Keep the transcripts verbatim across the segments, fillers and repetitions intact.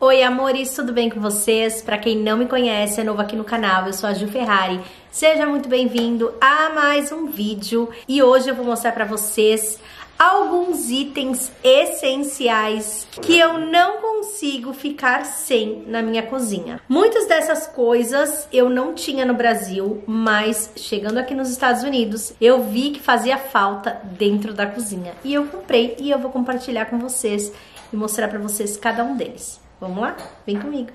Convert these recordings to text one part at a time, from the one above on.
Oi, amores, tudo bem com vocês? Pra quem não me conhece, é novo aqui no canal, eu sou a Ju Ferrari. Seja muito bem-vindo a mais um vídeo e hoje eu vou mostrar pra vocês alguns itens essenciais que eu não consigo ficar sem na minha cozinha. Muitas dessas coisas eu não tinha no Brasil, mas chegando aqui nos Estados Unidos, eu vi que fazia falta dentro da cozinha. E eu comprei e eu vou compartilhar com vocês e mostrar pra vocês cada um deles. Vamos lá? Vem comigo!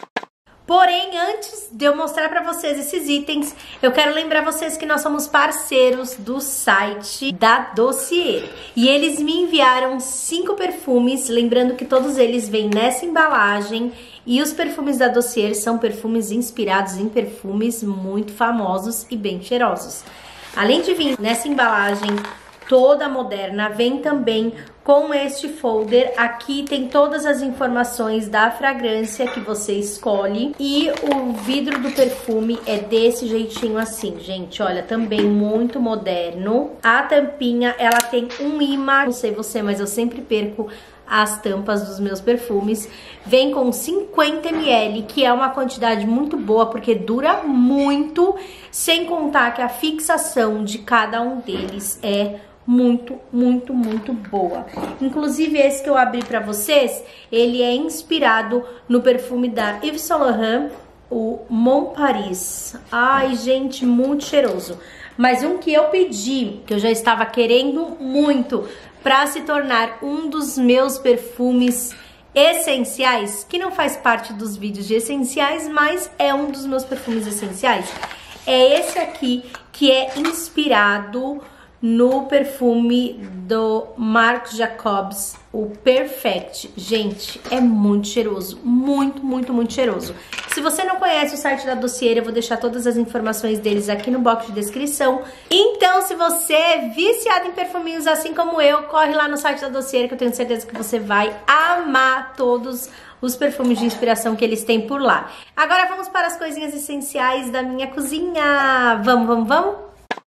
Porém, antes de eu mostrar pra vocês esses itens, eu quero lembrar vocês que nós somos parceiros do site da Dossier. E eles me enviaram cinco perfumes, lembrando que todos eles vêm nessa embalagem. E os perfumes da Dossier são perfumes inspirados em perfumes muito famosos e bem cheirosos. Além de vir nessa embalagem toda moderna, vem também com este folder. Aqui tem todas as informações da fragrância que você escolhe e o vidro do perfume é desse jeitinho assim, gente, olha, também muito moderno. A tampinha, ela tem um imã, não sei você, mas eu sempre perco as tampas dos meus perfumes. Vem com cinquenta mililitros, que é uma quantidade muito boa, porque dura muito, sem contar que a fixação de cada um deles é muito, muito, muito boa. Inclusive esse que eu abri pra vocês, ele é inspirado no perfume da Yves Saint Laurent, o Mon Paris. Ai, gente, muito cheiroso. Mas um que eu pedi, que eu já estava querendo muito, pra se tornar um dos meus perfumes essenciais, que não faz parte dos vídeos de essenciais, mas é um dos meus perfumes essenciais, é esse aqui, que é inspirado no perfume do Marc Jacobs, o Perfect. Gente, é muito cheiroso, muito, muito, muito cheiroso. Se você não conhece o site da Dossier, eu vou deixar todas as informações deles aqui no box de descrição. Então, se você é viciado em perfuminhos assim como eu, corre lá no site da Dossier, que eu tenho certeza que você vai amar todos os perfumes de inspiração que eles têm por lá. Agora vamos para as coisinhas essenciais da minha cozinha. Vamos, vamos, vamos?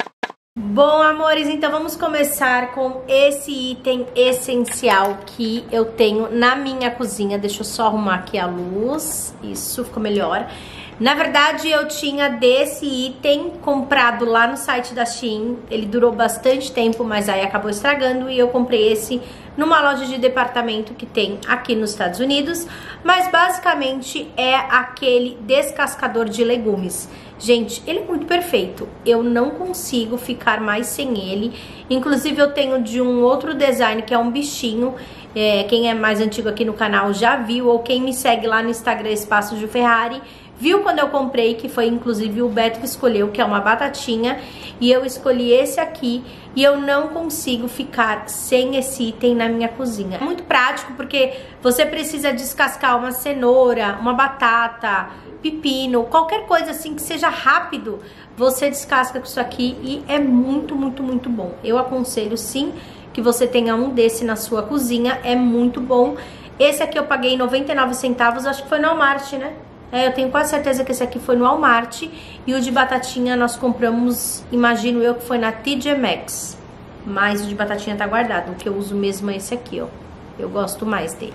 Bom, amores, então vamos começar com esse item essencial que eu tenho na minha cozinha. Deixa eu só arrumar aqui a luz. Isso, ficou melhor. Na verdade, eu tinha desse item comprado lá no site da Shein. Ele durou bastante tempo, mas aí acabou estragando e eu comprei esse numa loja de departamento que tem aqui nos Estados Unidos. Mas basicamente é aquele descascador de legumes. Gente, ele é muito perfeito, eu não consigo ficar mais sem ele. Inclusive eu tenho de um outro design que é um bichinho, é, quem é mais antigo aqui no canal já viu, ou quem me segue lá no Instagram, Espaço Ju Ferrari, viu quando eu comprei, que foi inclusive o Beto que escolheu, que é uma batatinha, e eu escolhi esse aqui, e eu não consigo ficar sem esse item na minha cozinha. É muito prático, porque você precisa descascar uma cenoura, uma batata, pepino, qualquer coisa assim que seja rápido, você descasca com isso aqui e é muito, muito, muito bom. Eu aconselho sim que você tenha um desse na sua cozinha, é muito bom. Esse aqui eu paguei noventa e nove centavos, acho que foi no Walmart, né? É, eu tenho quase certeza que esse aqui foi no Walmart. E o de batatinha nós compramos, imagino eu que foi na T J Maxx. Mas o de batatinha tá guardado, o que eu uso mesmo é esse aqui, ó. Eu gosto mais dele.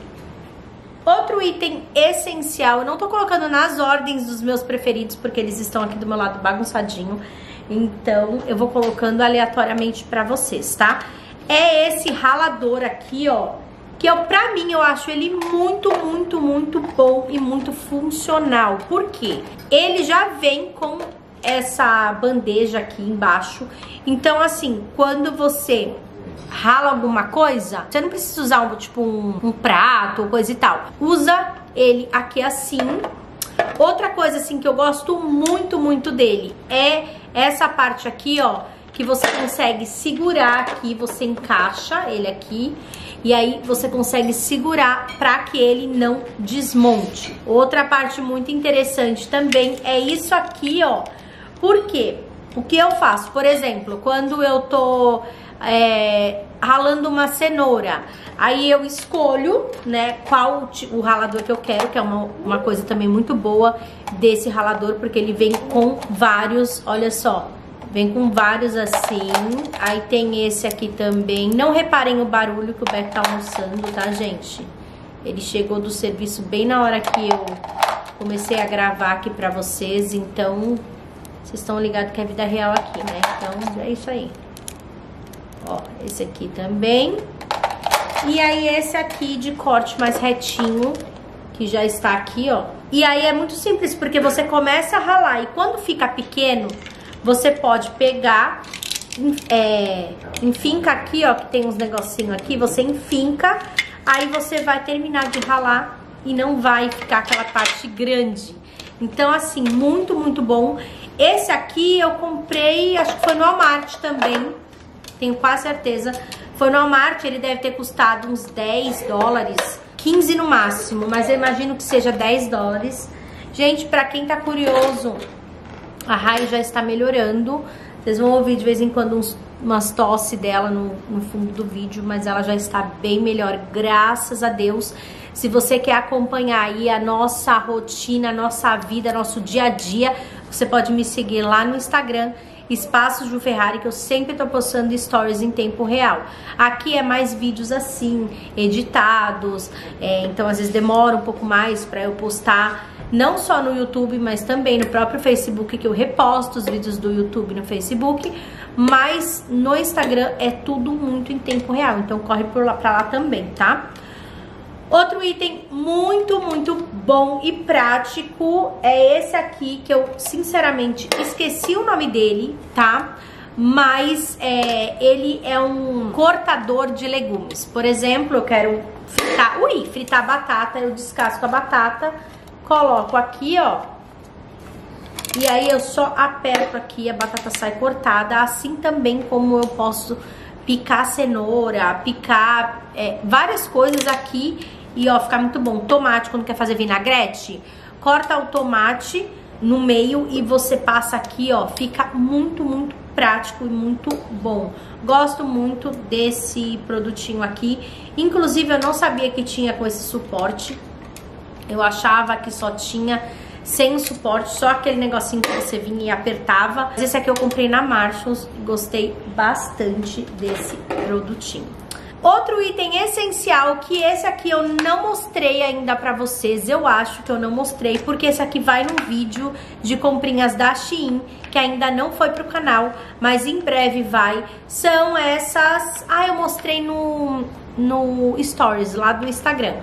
Outro item essencial, eu não tô colocando nas ordens dos meus preferidos, porque eles estão aqui do meu lado bagunçadinho. Então eu vou colocando aleatoriamente pra vocês, tá? É esse ralador aqui, ó. Que eu, pra mim, eu acho ele muito, muito, muito bom e muito funcional. Por quê? Ele já vem com essa bandeja aqui embaixo. Então, assim, quando você rala alguma coisa, você não precisa usar, um, tipo, um, um prato ou coisa e tal. Usa ele aqui assim. Outra coisa, assim, que eu gosto muito, muito dele é essa parte aqui, ó, que você consegue segurar aqui, você encaixa ele aqui. E aí você consegue segurar para que ele não desmonte. Outra parte muito interessante também é isso aqui, ó. Por quê? O que eu faço? Por exemplo, quando eu tô é, ralando uma cenoura, aí eu escolho, né, qual o ralador que eu quero, que é uma, uma coisa também muito boa desse ralador, porque ele vem com vários, olha só. Vem com vários assim. Aí tem esse aqui também. Não reparem o barulho que o Beto tá almoçando, tá, gente? Ele chegou do serviço bem na hora que eu comecei a gravar aqui pra vocês, então vocês estão ligados que é vida real aqui, né? Então é isso aí. Ó, esse aqui também. E aí esse aqui de corte mais retinho, que já está aqui, ó. E aí é muito simples, porque você começa a ralar e quando fica pequeno, você pode pegar, é, enfinca aqui, ó, que tem uns negocinhos aqui, você enfinca, aí você vai terminar de ralar e não vai ficar aquela parte grande. Então, assim, muito, muito bom. Esse aqui eu comprei, acho que foi no Walmart também, tenho quase certeza. Foi no Walmart, ele deve ter custado uns dez dólares, quinze no máximo, mas eu imagino que seja dez dólares. Gente, pra quem tá curioso, a Rai já está melhorando. Vocês vão ouvir de vez em quando uns, umas tosse dela no, no fundo do vídeo, mas ela já está bem melhor, graças a Deus. Se você quer acompanhar aí a nossa rotina, a nossa vida, nosso dia a dia, você pode me seguir lá no Instagram, Espaço Ju Ferrari, que eu sempre tô postando stories em tempo real. Aqui é mais vídeos assim, editados, é, então às vezes demora um pouco mais pra eu postar, não só no YouTube, mas também no próprio Facebook, que eu reposto os vídeos do YouTube no Facebook, mas no Instagram é tudo muito em tempo real, então corre por lá, pra lá também, tá? Outro item muito, muito bom e prático é esse aqui, que eu sinceramente esqueci o nome dele, tá? Mas é, ele é um cortador de legumes. Por exemplo, eu quero fritar, ui, fritar batata, eu descasco a batata, coloco aqui, ó. E aí eu só aperto aqui, a batata sai cortada, assim também como eu posso picar cenoura, picar é, várias coisas aqui. E ó, fica muito bom. Tomate, quando quer fazer vinagrete, corta o tomate no meio e você passa aqui, ó. Fica muito, muito prático e muito bom. Gosto muito desse produtinho aqui. Inclusive, eu não sabia que tinha com esse suporte. Eu achava que só tinha sem o suporte, só aquele negocinho que você vinha e apertava. Mas esse aqui eu comprei na Marshalls e gostei bastante desse produtinho. Outro item essencial, que esse aqui eu não mostrei ainda pra vocês, eu acho que eu não mostrei, porque esse aqui vai num vídeo de comprinhas da Shein, que ainda não foi pro canal, mas em breve vai. São essas... Ah, eu mostrei no, no Stories, lá do Instagram.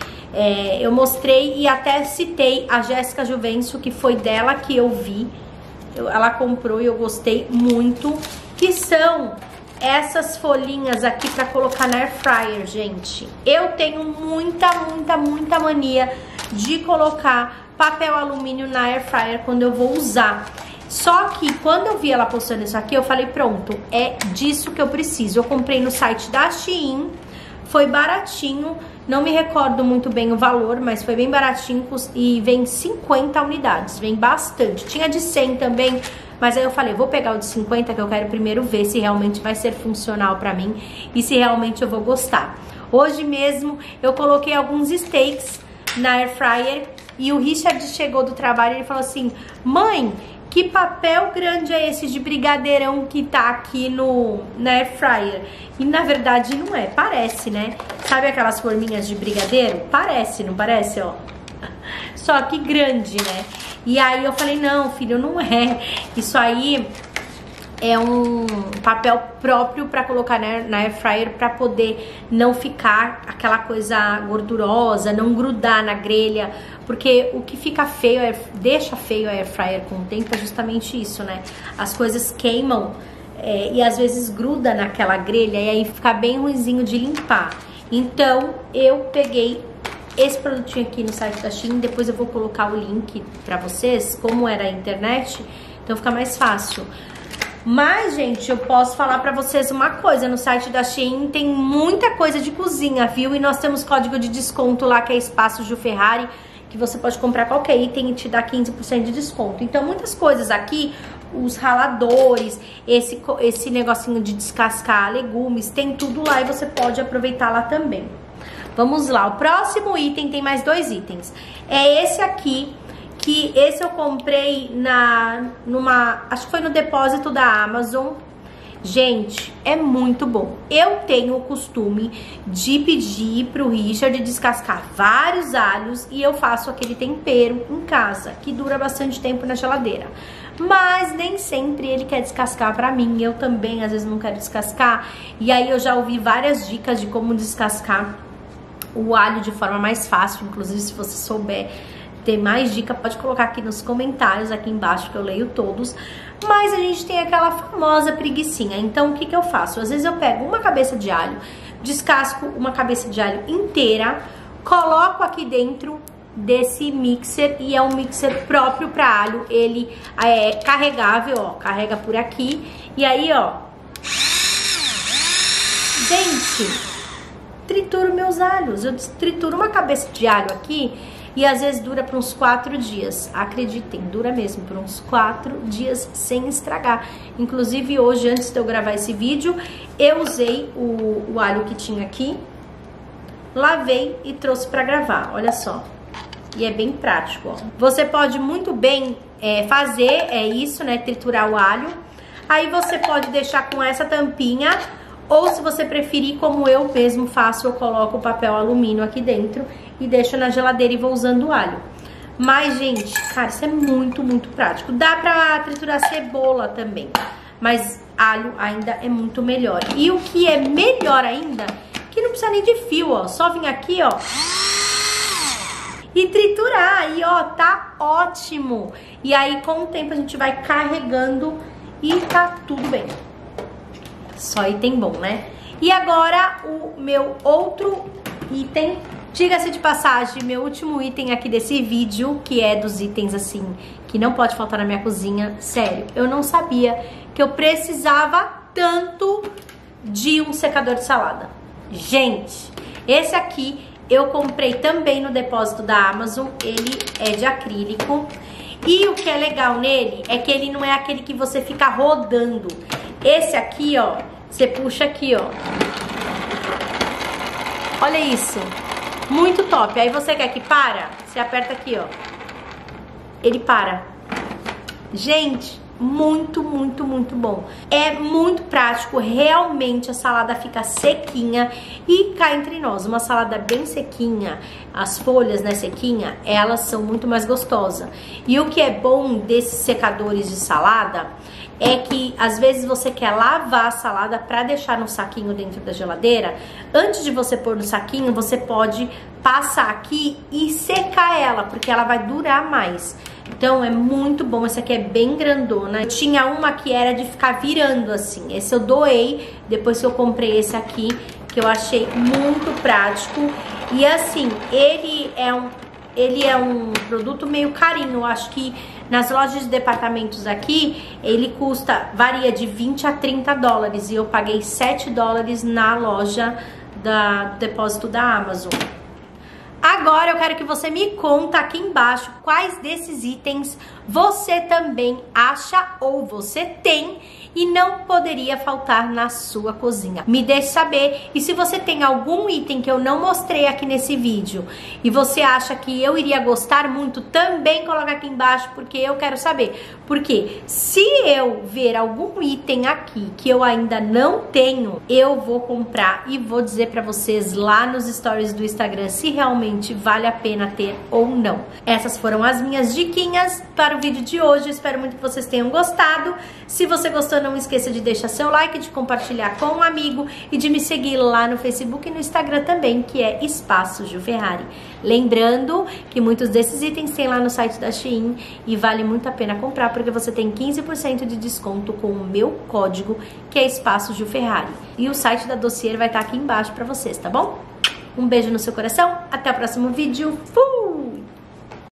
É, eu mostrei e até citei a Jéssica Juvencio, que foi dela que eu vi. Eu, ela comprou e eu gostei muito, que são... essas folhinhas aqui pra colocar na air fryer, gente. Eu tenho muita, muita, muita mania de colocar papel alumínio na air fryer quando eu vou usar. Só que quando eu vi ela postando isso aqui, eu falei, pronto, é disso que eu preciso. Eu comprei no site da Shein, foi baratinho, não me recordo muito bem o valor, mas foi bem baratinho e vem cinquenta unidades, vem bastante. Tinha de cem também, mas aí eu falei, vou pegar o de cinquenta, que eu quero primeiro ver se realmente vai ser funcional pra mim e se realmente eu vou gostar. Hoje mesmo eu coloquei alguns steaks na air fryer e o Richard chegou do trabalho e ele falou assim, mãe, que papel grande é esse de brigadeirão que tá aqui no, na air fryer? E na verdade não é, parece, né? Sabe aquelas forminhas de brigadeiro? Parece, não parece, ó? Só que grande, né? E aí eu falei, não, filho, não é. Isso aí é um papel próprio pra colocar na, na air fryer pra poder não ficar aquela coisa gordurosa, não grudar na grelha. Porque o que fica feio, é, deixa feio a air fryer com o tempo é justamente isso, né? As coisas queimam é, e às vezes gruda naquela grelha e aí fica bem ruinzinho de limpar. Então eu peguei esse produtinho aqui no site da Shein, depois eu vou colocar o link pra vocês, como era a internet, então fica mais fácil. Mas, gente, eu posso falar pra vocês uma coisa, no site da Shein tem muita coisa de cozinha, viu? E nós temos código de desconto lá, que é Espaço Ju Ferrari, que você pode comprar qualquer item e te dar quinze por cento de desconto. Então, muitas coisas aqui, os raladores, esse, esse negocinho de descascar legumes, tem tudo lá e você pode aproveitar lá também. Vamos lá, o próximo item, tem mais dois itens. É esse aqui, que esse eu comprei na, numa, acho que foi no depósito da Amazon. Gente, é muito bom. Eu tenho o costume de pedir pro Richard descascar vários alhos e eu faço aquele tempero em casa, que dura bastante tempo na geladeira. Mas nem sempre ele quer descascar pra mim, eu também às vezes não quero descascar. E aí eu já ouvi várias dicas de como descascar o alho de forma mais fácil. Inclusive, se você souber ter mais dica, pode colocar aqui nos comentários, aqui embaixo, que eu leio todos. Mas a gente tem aquela famosa preguicinha. Então, o que que eu faço? Às vezes eu pego uma cabeça de alho, descasco uma cabeça de alho inteira, coloco aqui dentro desse mixer, e é um mixer próprio para alho. Ele é carregável, ó, carrega por aqui. E aí, ó, gente, trituro meus alhos. Eu trituro uma cabeça de alho aqui e às vezes dura por uns quatro dias. Acreditem, dura mesmo por uns quatro dias sem estragar. Inclusive hoje, antes de eu gravar esse vídeo, eu usei o, o alho que tinha aqui, lavei e trouxe para gravar. Olha só. E é bem prático, ó. Você pode muito bem é, fazer é isso, né? Triturar o alho. Aí você pode deixar com essa tampinha, ou se você preferir, como eu mesmo faço, eu coloco o papel alumínio aqui dentro e deixo na geladeira e vou usando o alho. Mas, gente, cara, isso é muito, muito prático. Dá pra triturar cebola também, mas alho ainda é muito melhor. E o que é melhor ainda, que não precisa nem de fio, ó. Só vir aqui, ó, e triturar. E, ó, tá ótimo. E aí, com o tempo, a gente vai carregando e tá tudo bem. Só item bom, né? E agora o meu outro item, diga-se de passagem, meu último item aqui desse vídeo, que é dos itens assim, que não pode faltar na minha cozinha. Sério, eu não sabia que eu precisava tanto de um secador de salada. Gente, esse aqui eu comprei também no depósito da Amazon, ele é de acrílico. E o que é legal nele é que ele não é aquele que você fica rodando. Esse aqui, ó, você puxa aqui, ó. Olha isso. Muito top. Aí você quer que para? Você aperta aqui, ó. Ele para. Gente, muito, muito, muito bom. É muito prático. Realmente a salada fica sequinha. E cá entre nós, uma salada bem sequinha, as folhas, né, sequinha, elas são muito mais gostosas. E o que é bom desses secadores de salada é que às vezes você quer lavar a salada para deixar no saquinho dentro da geladeira. Antes de você pôr no saquinho, você pode passar aqui e secar ela, porque ela vai durar mais. Então é muito bom. Essa aqui é bem grandona. Eu tinha uma que era de ficar virando assim. Esse eu doei depois que eu comprei esse aqui, que eu achei muito prático. E assim, ele é um ele é um produto meio carinho. Eu acho que nas lojas de departamentos aqui, ele custa, varia de vinte a trinta dólares. E eu paguei sete dólares na loja da, do depósito da Amazon. Agora eu quero que você me conta aqui embaixo quais desses itens você também acha ou você tem e não poderia faltar na sua cozinha. Me deixe saber. E se você tem algum item que eu não mostrei aqui nesse vídeo e você acha que eu iria gostar muito, também coloca aqui embaixo, porque eu quero saber. Porque se eu ver algum item aqui que eu ainda não tenho, eu vou comprar e vou dizer pra vocês lá nos stories do Instagram se realmente vale a pena ter ou não. Essas foram as minhas diquinhas para o vídeo de hoje. Eu espero muito que vocês tenham gostado. Se você gostou, não esqueça de deixar seu like, de compartilhar com um amigo e de me seguir lá no Facebook e no Instagram também, que é Espaço Ju Ferrari. Lembrando que muitos desses itens tem lá no site da Shein e vale muito a pena comprar, porque você tem quinze por cento de desconto com o meu código, que é Espaço Ju Ferrari. E o site da Dossier vai estar aqui embaixo para vocês, tá bom? Um beijo no seu coração, até o próximo vídeo. Fui!